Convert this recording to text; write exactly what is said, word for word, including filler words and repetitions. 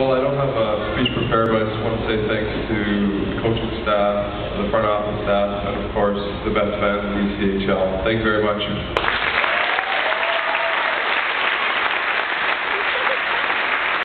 Well, I don't have a speech prepared, but I just want to say thanks to the coaching staff, the front office staff, and of course the best fans of E C H L. Thank you very much.